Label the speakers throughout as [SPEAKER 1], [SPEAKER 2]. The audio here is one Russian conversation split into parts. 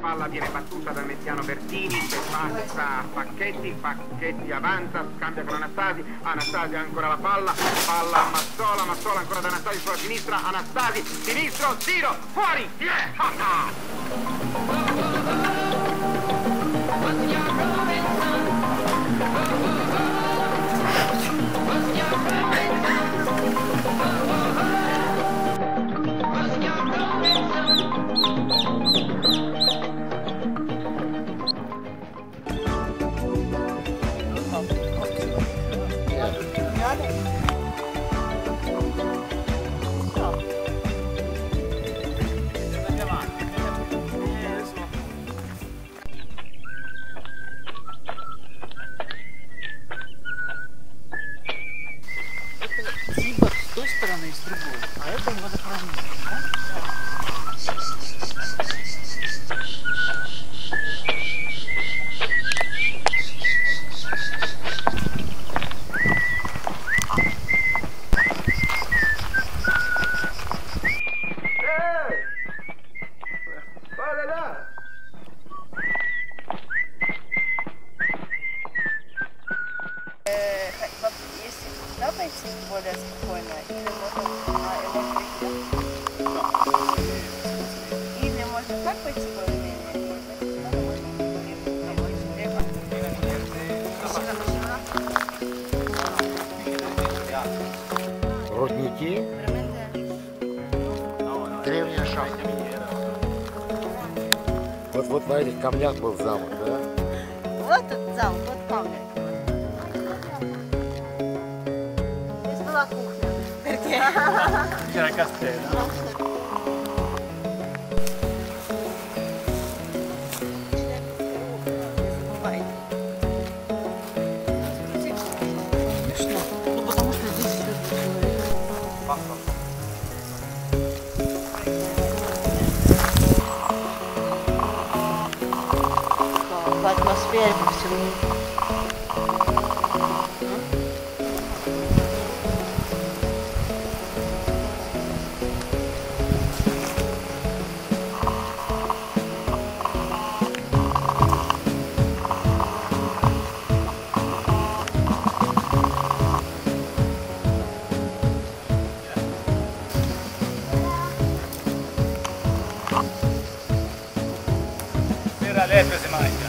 [SPEAKER 1] palla viene battuta dal mediano Bertini, che passa a Pacchetti avanza, scambia con Anastasi, Anastasi ha ancora la palla a Mazzola, Mazzola ancora da Anastasi sulla sinistra, Anastasi, sinistro, tiro, fuori,
[SPEAKER 2] Типа с той стороны и с другой, а это водохранилище, да?
[SPEAKER 3] Если туда пойти более спокойно, или можно так пойти более-менее,
[SPEAKER 4] Рудники? Древняя шахта. Вот на этих камнях был замок, да?
[SPEAKER 3] Вот этот замок, вот камни. Здесь была кухня.
[SPEAKER 2] Кирокостей, да? Ну потому что здесь все
[SPEAKER 3] По атмосфере, по всему.
[SPEAKER 2] Lepre si mangia.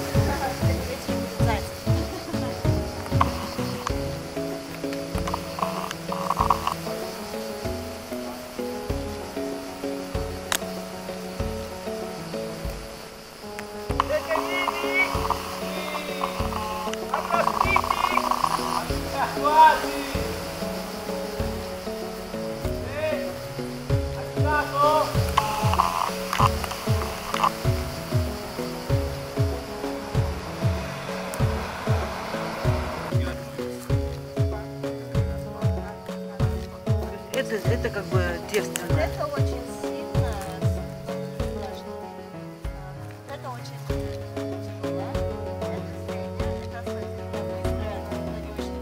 [SPEAKER 5] Это как бы девственно.
[SPEAKER 3] Это очень сильно. Это очень тяжело. Это среднее. Это быстрое, но не очень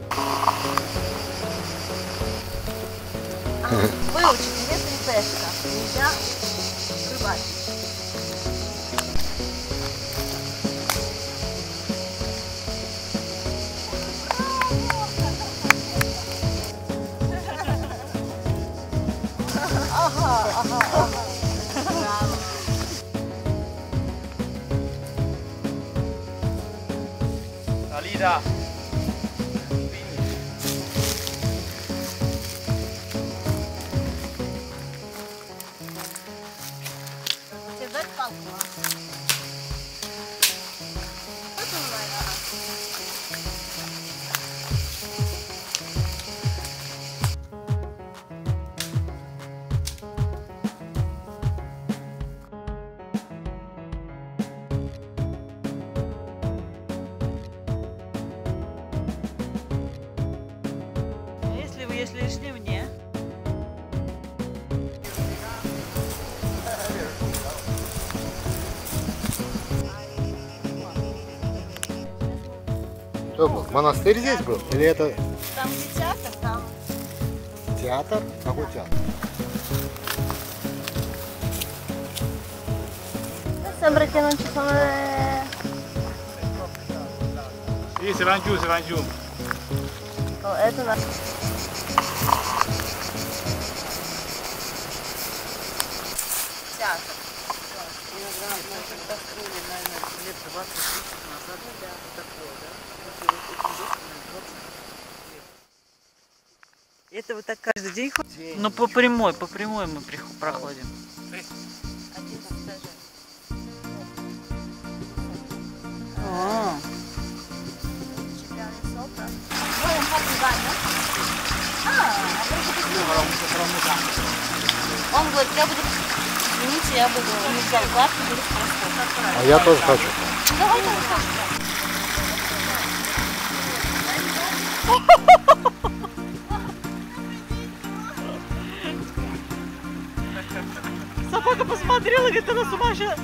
[SPEAKER 3] интересно. Выучите, если пешка, нельзя рыбачить.
[SPEAKER 2] Salida.
[SPEAKER 3] Тебе дать палку?
[SPEAKER 5] Если шли мне.
[SPEAKER 4] Что был? Монастырь здесь был? Или это
[SPEAKER 3] Там где театр, там.
[SPEAKER 4] театр? Какой театр?
[SPEAKER 3] Sembra che non ci sono le...
[SPEAKER 2] Sì, se vanno giù, se vanno giù.
[SPEAKER 3] Oh, è una... Театр.
[SPEAKER 5] Лет 20-30 назад такое, да? Это вот так каждый день ходит? Ну по прямой мы проходим.
[SPEAKER 3] Один стажер.
[SPEAKER 5] А,
[SPEAKER 3] Чемпионы сопра. Ой, он как Ваня. Он говорит, я буду... Извините, я буду не в зарплату, буду просто.
[SPEAKER 4] А я тоже хочу.
[SPEAKER 3] Давай, давай.
[SPEAKER 5] собака посмотрела, говорит, она с ума сейчас.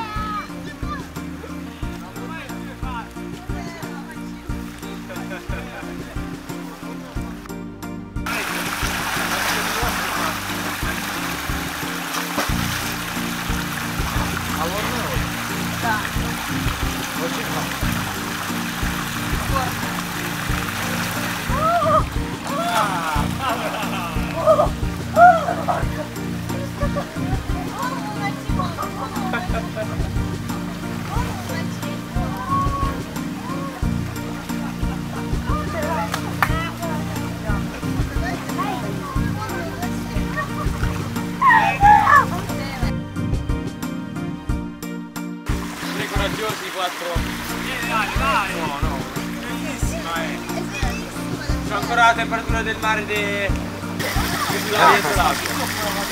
[SPEAKER 2] Coraggiosi 4. Dai. No. Bellissima C'è ancora la temperatura del mare sulla via dell'acqua.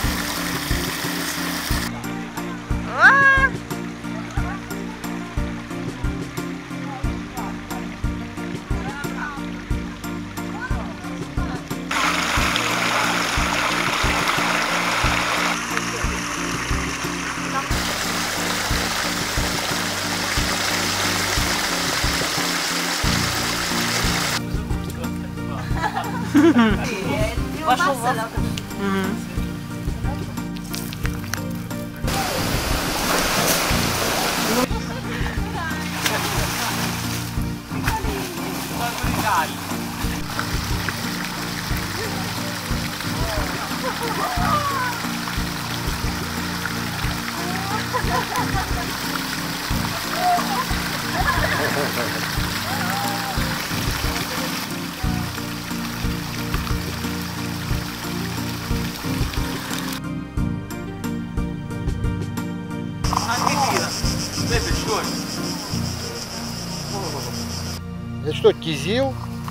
[SPEAKER 3] Пошел вас.
[SPEAKER 4] Это что, кизил?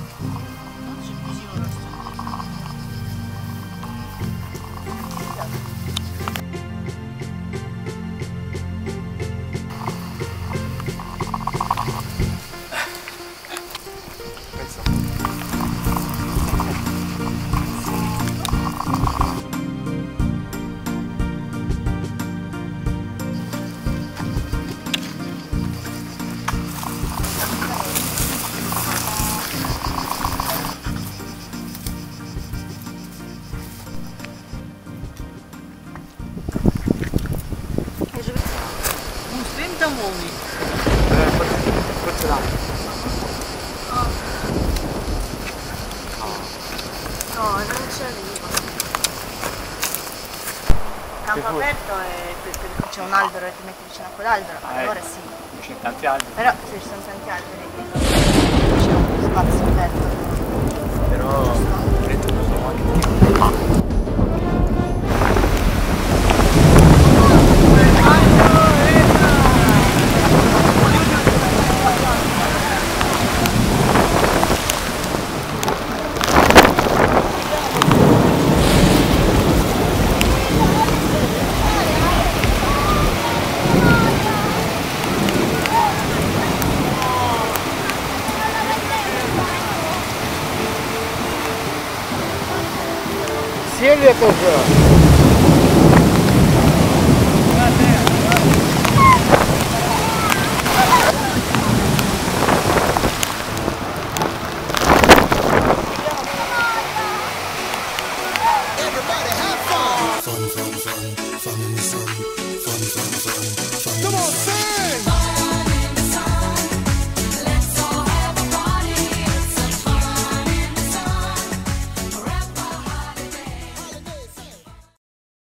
[SPEAKER 5] Успеем до молнии?
[SPEAKER 3] No, non c'è arriva. Campo aperto e c'è un albero e ti metti vicino a quell'albero, allora sì.
[SPEAKER 2] C'è tanti alberi.
[SPEAKER 3] Però se ci sono tanti alberi dietro c'è uno spazio aperto.
[SPEAKER 2] Però credo che sono anche
[SPEAKER 4] Сели это уже.